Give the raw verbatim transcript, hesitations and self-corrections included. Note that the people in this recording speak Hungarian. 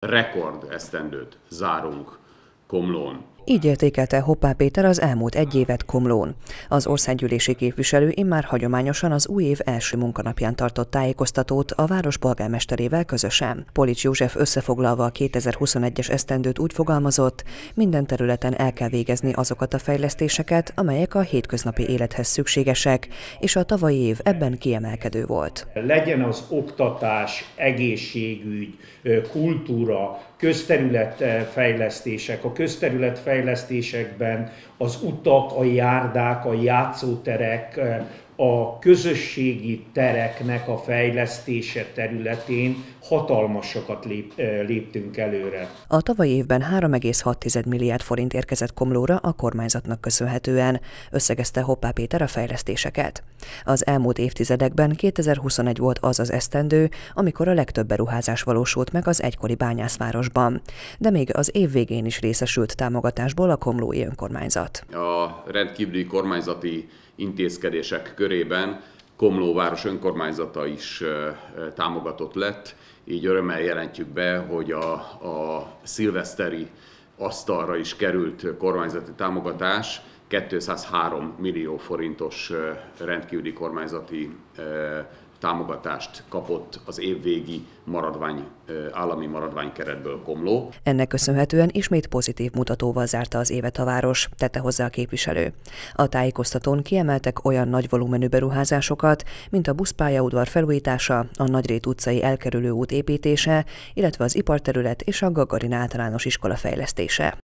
rekord esztendőt zárunk Komlón. Így értékelte Hoppá Péter az elmúlt egy évet Komlón. Az országgyűlési képviselő immár hagyományosan az új év első munkanapján tartott tájékoztatót a város polgármesterével közösen. Polics József összefoglalva a kétezer-huszonegyes esztendőt úgy fogalmazott, minden területen el kell végezni azokat a fejlesztéseket, amelyek a hétköznapi élethez szükségesek, és a tavalyi év ebben kiemelkedő volt. Legyen az oktatás, egészségügy, kultúra, közterületfejlesztések, a közterületfejlesztésekben az utak, a járdák, a játszóterek, a közösségi tereknek a fejlesztése területén hatalmasokat lép, léptünk előre. A tavalyi évben három egész hat milliárd forint érkezett Komlóra a kormányzatnak köszönhetően, összegezte Hoppá Péter a fejlesztéseket. Az elmúlt évtizedekben kétezer-huszonegy volt az az esztendő, amikor a legtöbb beruházás valósult meg az egykori bányászvárosban, de még az év végén is részesült támogatásból a komlói önkormányzat. A rendkívüli kormányzati intézkedések körében Komló város önkormányzata is támogatott lett, így örömmel jelentjük be, hogy a, a szilveszteri asztalra is került kormányzati támogatás, kétszázhárom millió forintos rendkívüli kormányzati támogatást kapott az évvégi maradvány, állami maradványkeretből Komló. Ennek köszönhetően ismét pozitív mutatóval zárta az évet a város, tette hozzá a képviselő. A tájékoztatón kiemeltek olyan nagy volumenű beruházásokat, mint a buszpályaudvar felújítása, a Nagyrét utcai elkerülő út építése, illetve az iparterület és a Gagarin általános iskola fejlesztése.